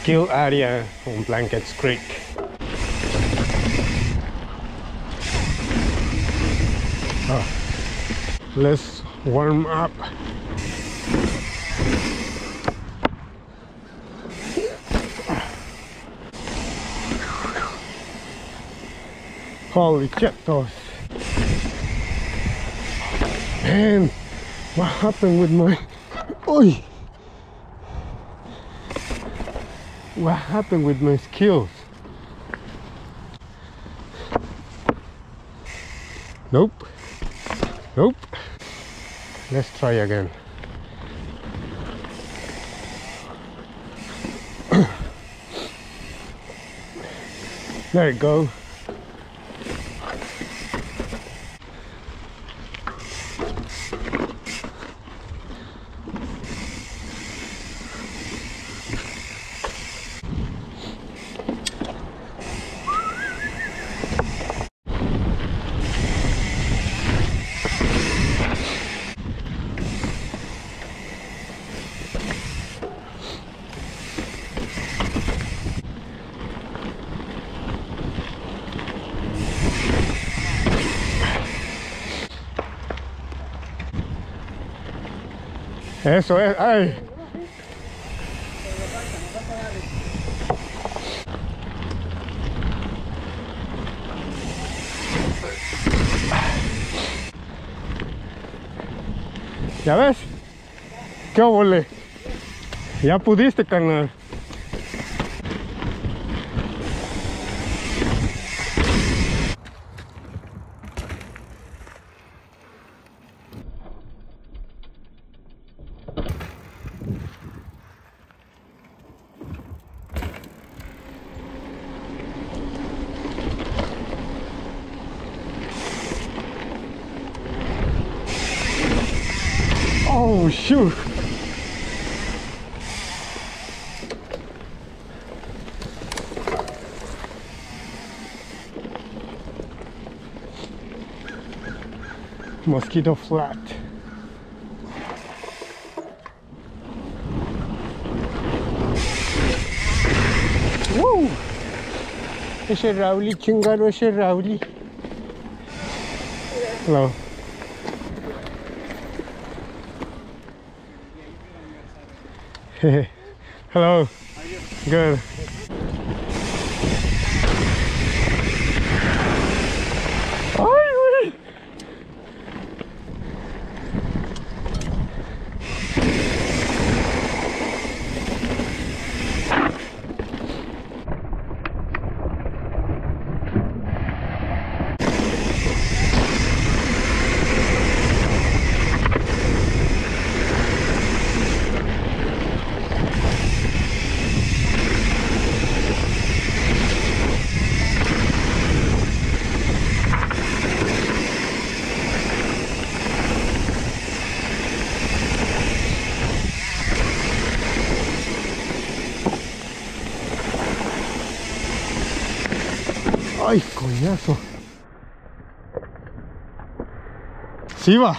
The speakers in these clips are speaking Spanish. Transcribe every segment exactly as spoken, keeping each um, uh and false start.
skill area on Blankets Creek. Oh, let's warm up. Holy chetos. Man, what happened with my... Oy! What happened with my skills? Nope. Nope. Let's try again. There you go. Eso es, ay. ¿Ya ves? ¿Qué óvole? Ya pudiste, carnal. Oh shoot! Mosquito Flat. ¡Woo! Ese Rauli, chingado ese Rauli. Hello. Hello. Good. Ay, güey. Ay, coñazo. Sí va.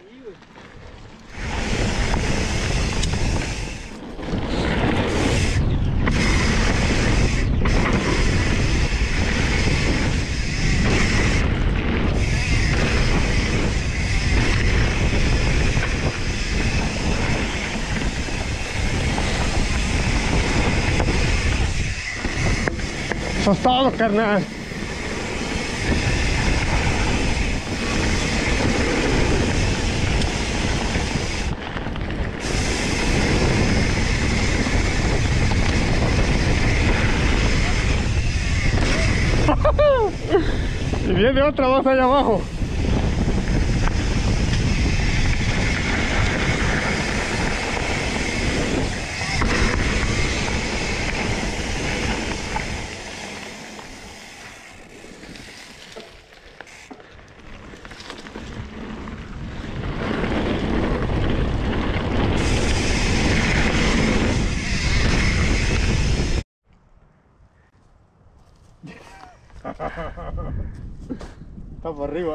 Eso es todo, carnal. Y viene otra más allá abajo. Está por arriba.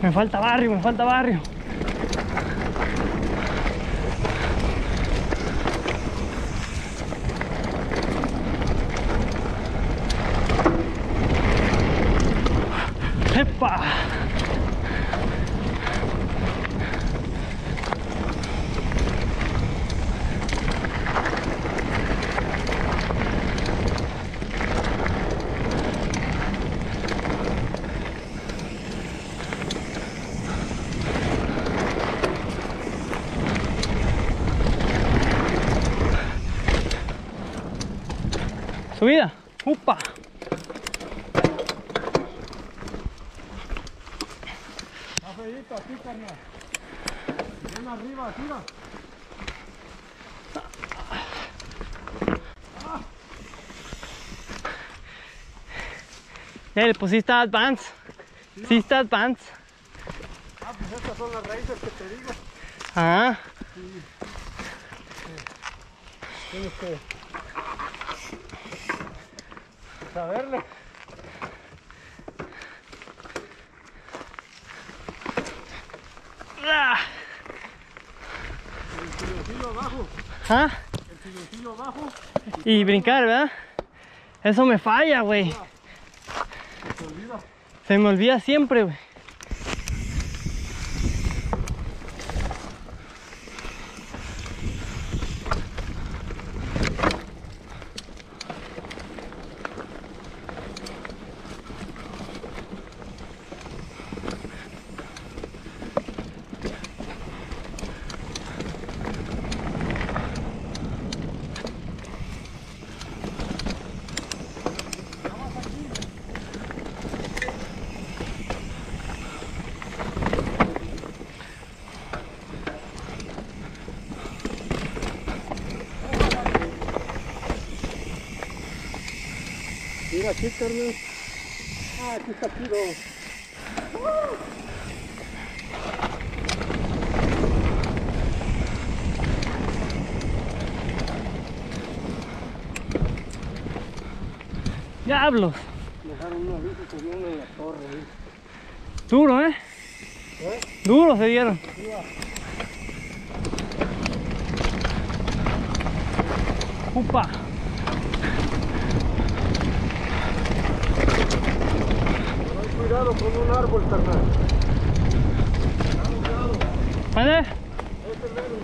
Me falta barrio, me falta barrio. ¡Epa! Subida. ¡Upa! Cafecito, así, carnal. Bien arriba, tira. Eh, pues sí está advance. Sí está advance. Ah, pues estas son las raíces que te digo. Ah. Sí. Tienes que saberle. Ah. El silloncillo abajo. ¿Ah? El silloncillo abajo. Y brincar, ¿verdad? Eso me falla, güey. Se olvida. Se me olvida siempre, güey. Mira aquí, carnal. Ah, aquí está chido. Diablos. Dejaron un aviso que viene en la torre. ¿Eh? Duro, ¿eh? ¿Eh? Duro se dieron. Mira. Upa. Ten cuidado con un árbol, carnal. Cuidado. ¿Vale? Este medio.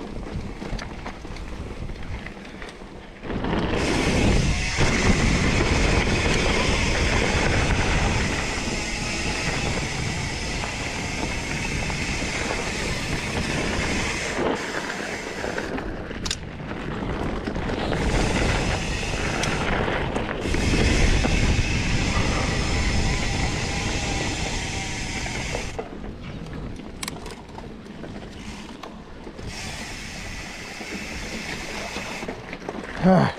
Ah.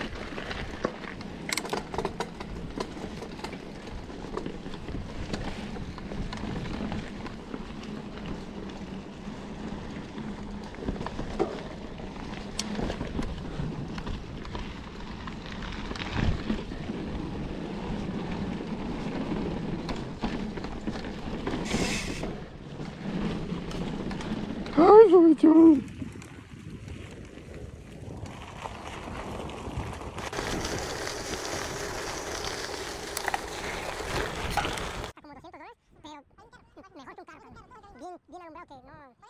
Ay, soy yo. Como doscientos dólares, pero mejor que un carro. Bien, bien alumbrado que no...